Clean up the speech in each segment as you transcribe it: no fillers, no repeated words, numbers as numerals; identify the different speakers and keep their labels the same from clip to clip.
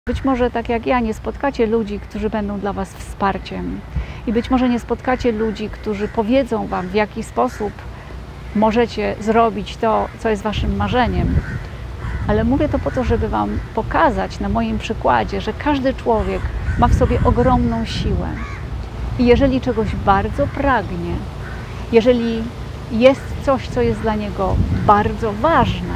Speaker 1: Być może tak jak ja nie spotkacie ludzi, którzy będą dla Was wsparciem i być może nie spotkacie ludzi, którzy powiedzą Wam, w jaki sposób możecie zrobić to, co jest Waszym marzeniem. Ale mówię to po to, żeby Wam pokazać na moim przykładzie, że każdy człowiek ma w sobie ogromną siłę. I jeżeli czegoś bardzo pragnie, jeżeli jest coś, co jest dla niego bardzo ważne,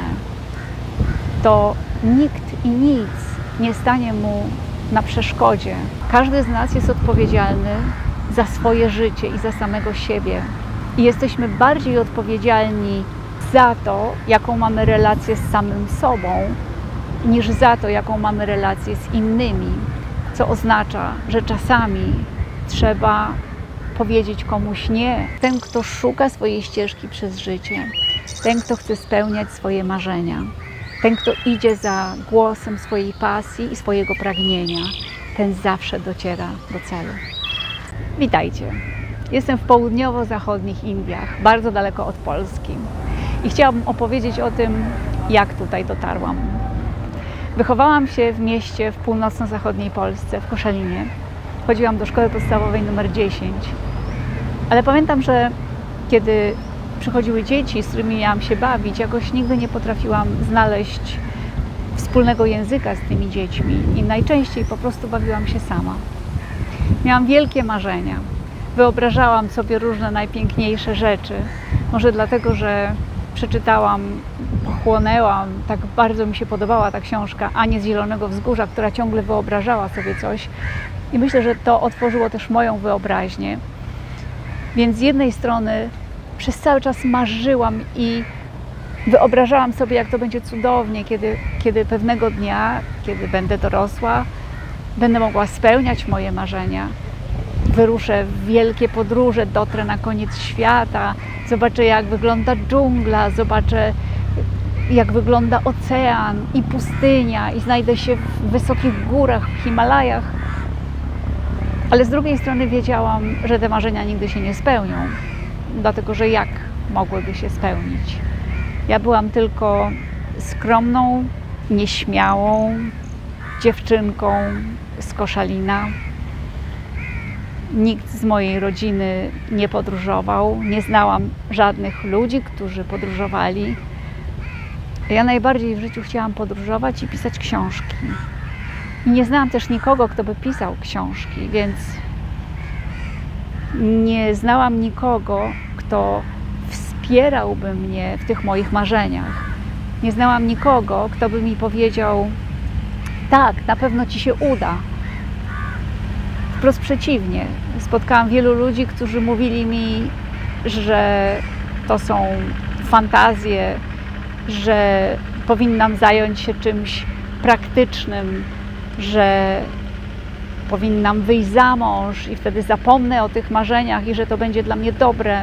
Speaker 1: to nikt i nic nie stanie mu na przeszkodzie. Każdy z nas jest odpowiedzialny za swoje życie i za samego siebie. I jesteśmy bardziej odpowiedzialni za to, jaką mamy relację z samym sobą, niż za to, jaką mamy relację z innymi. Co oznacza, że czasami trzeba powiedzieć komuś nie. Ten, kto szuka swojej ścieżki przez życie, ten, kto chce spełniać swoje marzenia, ten, kto idzie za głosem swojej pasji i swojego pragnienia, ten zawsze dociera do celu. Witajcie! Jestem w południowo-zachodnich Indiach, bardzo daleko od Polski. I chciałabym opowiedzieć o tym, jak tutaj dotarłam. Wychowałam się w mieście w północno-zachodniej Polsce, w Koszalinie. Chodziłam do szkoły podstawowej numer 10. Ale pamiętam, że kiedy przychodziły dzieci, z którymi miałam się bawić, jakoś nigdy nie potrafiłam znaleźć wspólnego języka z tymi dziećmi i najczęściej po prostu bawiłam się sama. Miałam wielkie marzenia. Wyobrażałam sobie różne najpiękniejsze rzeczy. Może dlatego, że przeczytałam, pochłonęłam, tak bardzo mi się podobała ta książka Anie z Zielonego Wzgórza, która ciągle wyobrażała sobie coś. I myślę, że to otworzyło też moją wyobraźnię. Więc z jednej strony przez cały czas marzyłam i wyobrażałam sobie, jak to będzie cudownie, kiedy pewnego dnia, kiedy będę dorosła, będę mogła spełniać moje marzenia. Wyruszę w wielkie podróże, dotrę na koniec świata, zobaczę, jak wygląda dżungla, zobaczę, jak wygląda ocean i pustynia i znajdę się w wysokich górach, w Himalajach. Ale z drugiej strony wiedziałam, że te marzenia nigdy się nie spełnią, dlatego że jak mogłyby się spełnić? Ja byłam tylko skromną, nieśmiałą dziewczynką z Koszalina. Nikt z mojej rodziny nie podróżował, nie znałam żadnych ludzi, którzy podróżowali. Ja najbardziej w życiu chciałam podróżować i pisać książki. I nie znałam też nikogo, kto by pisał książki, więc nie znałam nikogo, kto wspierałby mnie w tych moich marzeniach. Nie znałam nikogo, kto by mi powiedział: tak, na pewno Ci się uda. Wprost przeciwnie. Spotkałam wielu ludzi, którzy mówili mi, że to są fantazje, że powinnam zająć się czymś praktycznym, że powinnam wyjść za mąż i wtedy zapomnę o tych marzeniach i że to będzie dla mnie dobre.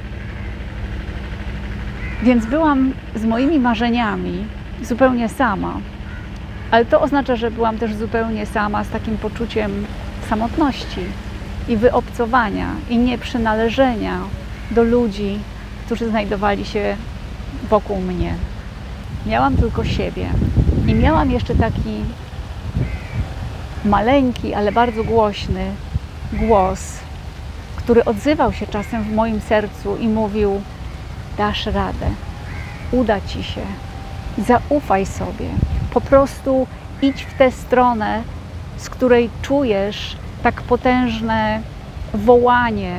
Speaker 1: Więc byłam z moimi marzeniami zupełnie sama. Ale to oznacza, że byłam też zupełnie sama z takim poczuciem samotności i wyobcowania i nieprzynależenia do ludzi, którzy znajdowali się wokół mnie. Miałam tylko siebie i miałam jeszcze taki maleńki, ale bardzo głośny głos, który odzywał się czasem w moim sercu i mówił: dasz radę, uda Ci się, zaufaj sobie, po prostu idź w tę stronę, z której czujesz tak potężne wołanie,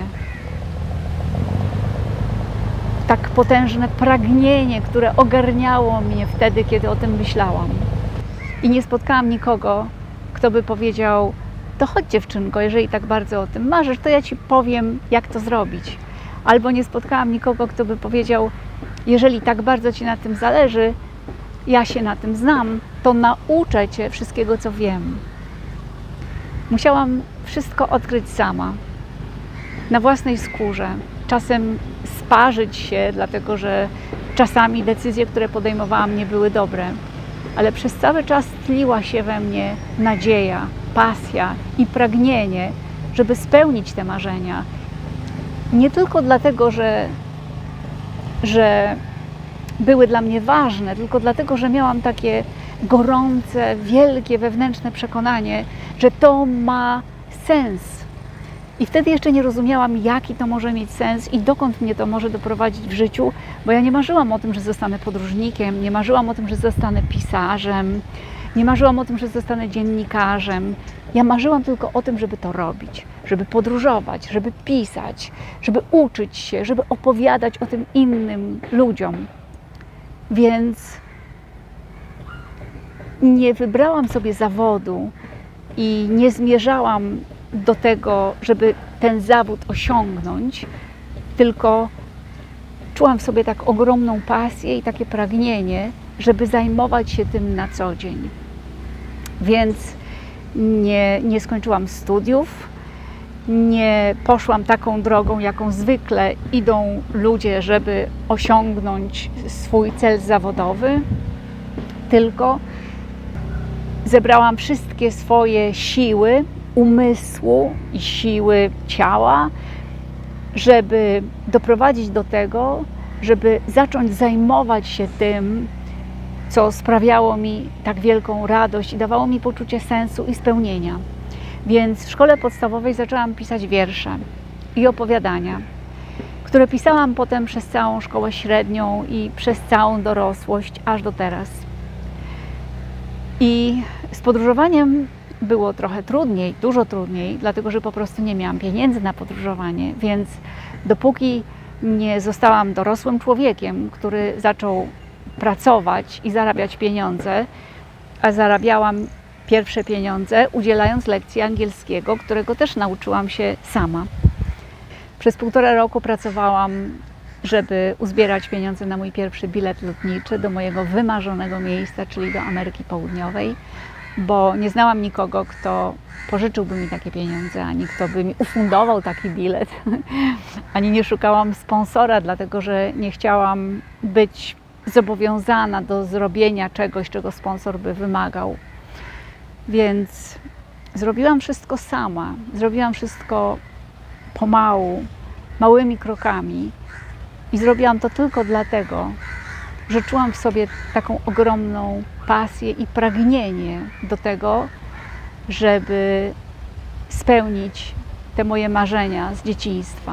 Speaker 1: tak potężne pragnienie, które ogarniało mnie wtedy, kiedy o tym myślałam. I nie spotkałam nikogo, kto by powiedział: to chodź dziewczynko, jeżeli tak bardzo o tym marzysz, to ja Ci powiem, jak to zrobić. Albo nie spotkałam nikogo, kto by powiedział: jeżeli tak bardzo Ci na tym zależy, ja się na tym znam, to nauczę Cię wszystkiego, co wiem. Musiałam wszystko odkryć sama, na własnej skórze. Czasem sparzyć się, dlatego że czasami decyzje, które podejmowałam, nie były dobre. Ale przez cały czas tliła się we mnie nadzieja, pasja i pragnienie, żeby spełnić te marzenia. Nie tylko dlatego, że były dla mnie ważne, tylko dlatego, że miałam takie gorące, wielkie wewnętrzne przekonanie, że to ma sens. I wtedy jeszcze nie rozumiałam, jaki to może mieć sens i dokąd mnie to może doprowadzić w życiu, bo ja nie marzyłam o tym, że zostanę podróżnikiem, nie marzyłam o tym, że zostanę pisarzem, nie marzyłam o tym, że zostanę dziennikarzem. Ja marzyłam tylko o tym, żeby to robić, żeby podróżować, żeby pisać, żeby uczyć się, żeby opowiadać o tym innym ludziom. Więc nie wybrałam sobie zawodu i nie zmierzałam do tego, żeby ten zawód osiągnąć, tylko czułam w sobie tak ogromną pasję i takie pragnienie, żeby zajmować się tym na co dzień. Więc nie skończyłam studiów, nie poszłam taką drogą, jaką zwykle idą ludzie, żeby osiągnąć swój cel zawodowy, tylko zebrałam wszystkie swoje siły umysłu i siły ciała, żeby doprowadzić do tego, żeby zacząć zajmować się tym, co sprawiało mi tak wielką radość i dawało mi poczucie sensu i spełnienia. Więc w szkole podstawowej zaczęłam pisać wiersze i opowiadania, które pisałam potem przez całą szkołę średnią i przez całą dorosłość, aż do teraz. I z podróżowaniem było trochę trudniej, dużo trudniej, dlatego że po prostu nie miałam pieniędzy na podróżowanie, więc dopóki nie zostałam dorosłym człowiekiem, który zaczął pracować i zarabiać pieniądze, a zarabiałam pierwsze pieniądze udzielając lekcji angielskiego, którego też nauczyłam się sama. Przez 1,5 roku pracowałam, żeby uzbierać pieniądze na mój pierwszy bilet lotniczy do mojego wymarzonego miejsca, czyli do Ameryki Południowej, bo nie znałam nikogo, kto pożyczyłby mi takie pieniądze, ani kto by mi ufundował taki bilet, ani nie szukałam sponsora, dlatego że nie chciałam być zobowiązana do zrobienia czegoś, czego sponsor by wymagał. Więc zrobiłam wszystko sama, zrobiłam wszystko pomału, małymi krokami i zrobiłam to tylko dlatego, że czułam w sobie taką ogromną pasję i pragnienie do tego, żeby spełnić te moje marzenia z dzieciństwa.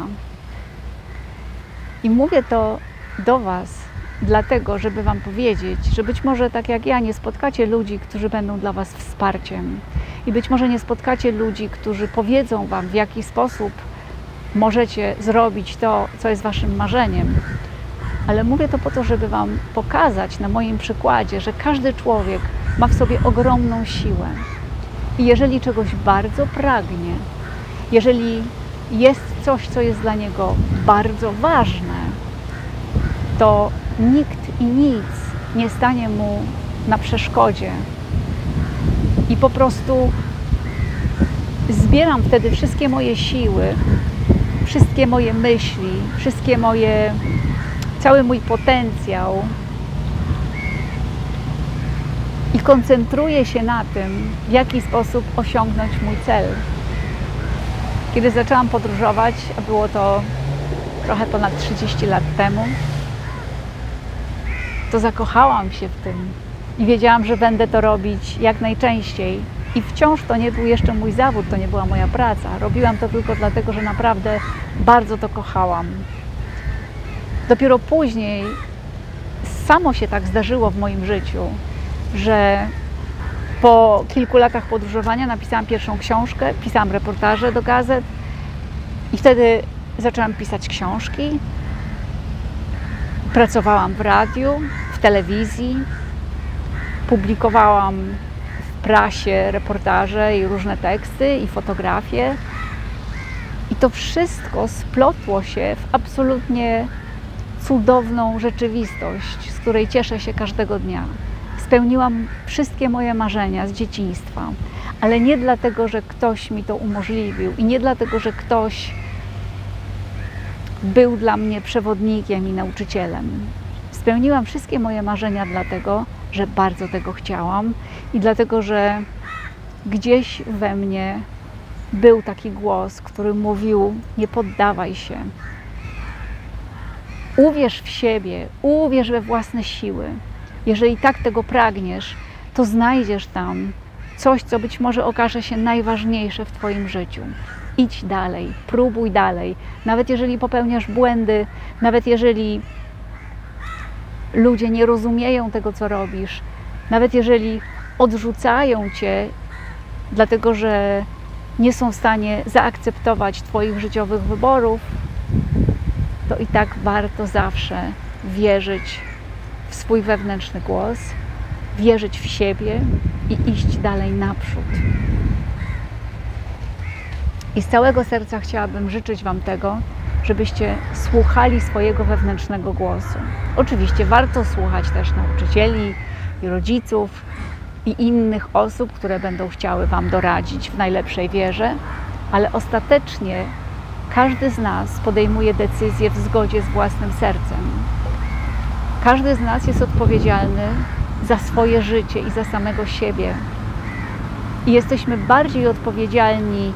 Speaker 1: I mówię to do Was dlatego, żeby Wam powiedzieć, że być może tak jak ja nie spotkacie ludzi, którzy będą dla Was wsparciem i być może nie spotkacie ludzi, którzy powiedzą Wam, w jaki sposób możecie zrobić to, co jest Waszym marzeniem. Ale mówię to po to, żeby Wam pokazać na moim przykładzie, że każdy człowiek ma w sobie ogromną siłę. I jeżeli czegoś bardzo pragnie, jeżeli jest coś, co jest dla niego bardzo ważne, to nikt i nic nie stanie mu na przeszkodzie. I po prostu zbieram wtedy wszystkie moje siły, wszystkie moje myśli, cały mój potencjał i koncentruję się na tym, w jaki sposób osiągnąć mój cel. Kiedy zaczęłam podróżować, a było to trochę ponad 30 lat temu, to zakochałam się w tym i wiedziałam, że będę to robić jak najczęściej. I wciąż to nie był jeszcze mój zawód, to nie była moja praca. Robiłam to tylko dlatego, że naprawdę bardzo to kochałam. Dopiero później samo się tak zdarzyło w moim życiu, że po kilku latach podróżowania napisałam pierwszą książkę, pisałam reportaże do gazet i wtedy zaczęłam pisać książki. Pracowałam w radiu, w telewizji, publikowałam w prasie reportaże i różne teksty i fotografie. I to wszystko splotło się w absolutnie cudowną rzeczywistość, z której cieszę się każdego dnia. Spełniłam wszystkie moje marzenia z dzieciństwa, ale nie dlatego, że ktoś mi to umożliwił i nie dlatego, że ktoś był dla mnie przewodnikiem i nauczycielem. Spełniłam wszystkie moje marzenia dlatego, że bardzo tego chciałam i dlatego, że gdzieś we mnie był taki głos, który mówił: nie poddawaj się. Uwierz w siebie, uwierz we własne siły. Jeżeli tak tego pragniesz, to znajdziesz tam coś, co być może okaże się najważniejsze w Twoim życiu. Idź dalej, próbuj dalej. Nawet jeżeli popełniasz błędy, nawet jeżeli ludzie nie rozumieją tego, co robisz, nawet jeżeli odrzucają Cię, dlatego że nie są w stanie zaakceptować Twoich życiowych wyborów, to i tak warto zawsze wierzyć w swój wewnętrzny głos, wierzyć w siebie i iść dalej naprzód. I z całego serca chciałabym życzyć Wam tego, żebyście słuchali swojego wewnętrznego głosu. Oczywiście warto słuchać też nauczycieli i rodziców i innych osób, które będą chciały Wam doradzić w najlepszej wierze, ale ostatecznie każdy z nas podejmuje decyzję w zgodzie z własnym sercem. Każdy z nas jest odpowiedzialny za swoje życie i za samego siebie. I jesteśmy bardziej odpowiedzialni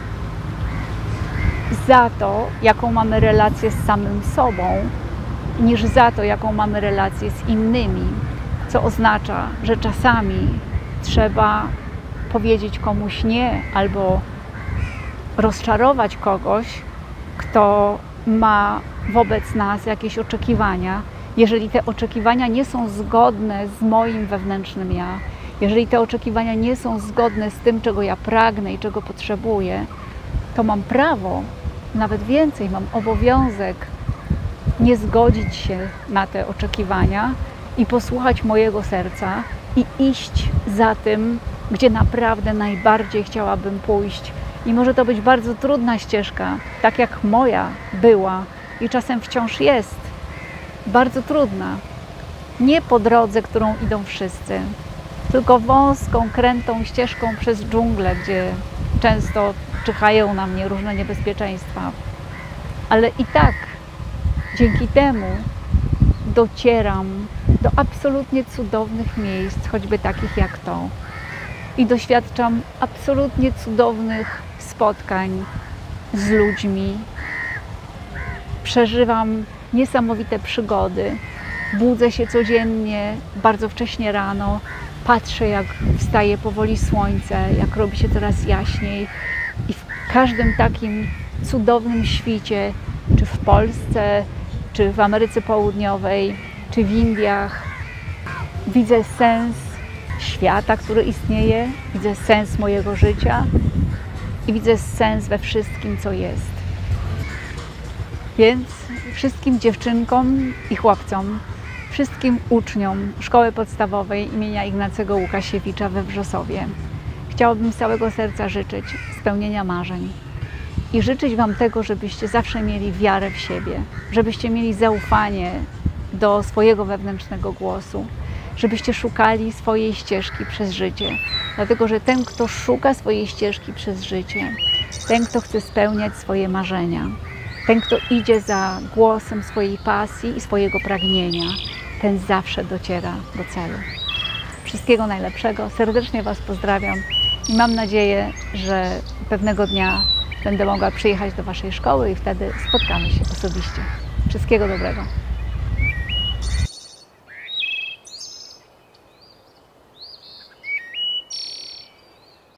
Speaker 1: za to, jaką mamy relację z samym sobą, niż za to, jaką mamy relację z innymi. Co oznacza, że czasami trzeba powiedzieć komuś nie albo rozczarować kogoś, kto ma wobec nas jakieś oczekiwania, jeżeli te oczekiwania nie są zgodne z moim wewnętrznym ja, jeżeli te oczekiwania nie są zgodne z tym, czego ja pragnę i czego potrzebuję, to mam prawo, nawet więcej, mam obowiązek nie zgodzić się na te oczekiwania i posłuchać mojego serca i iść za tym, gdzie naprawdę najbardziej chciałabym pójść. I może to być bardzo trudna ścieżka, tak jak moja była i czasem wciąż jest. Bardzo trudna. Nie po drodze, którą idą wszyscy, tylko wąską, krętą ścieżką przez dżunglę, gdzie często czyhają na mnie różne niebezpieczeństwa. Ale i tak dzięki temu docieram do absolutnie cudownych miejsc, choćby takich jak to. I doświadczam absolutnie cudownych spotkań z ludźmi. Przeżywam niesamowite przygody. Budzę się codziennie, bardzo wcześnie rano. Patrzę, jak wstaje powoli słońce, jak robi się coraz jaśniej. I w każdym takim cudownym świcie, czy w Polsce, czy w Ameryce Południowej, czy w Indiach, widzę sens świata, który istnieje, widzę sens mojego życia i widzę sens we wszystkim, co jest. Więc wszystkim dziewczynkom i chłopcom, wszystkim uczniom Szkoły Podstawowej imienia Ignacego Łukasiewicza we Wrzosowie chciałabym z całego serca życzyć spełnienia marzeń i życzyć Wam tego, żebyście zawsze mieli wiarę w siebie, żebyście mieli zaufanie do swojego wewnętrznego głosu, żebyście szukali swojej ścieżki przez życie. Dlatego, że ten, kto szuka swojej ścieżki przez życie, ten, kto chce spełniać swoje marzenia, ten, kto idzie za głosem swojej pasji i swojego pragnienia, ten zawsze dociera do celu. Wszystkiego najlepszego, serdecznie Was pozdrawiam i mam nadzieję, że pewnego dnia będę mogła przyjechać do Waszej szkoły i wtedy spotkamy się osobiście. Wszystkiego dobrego.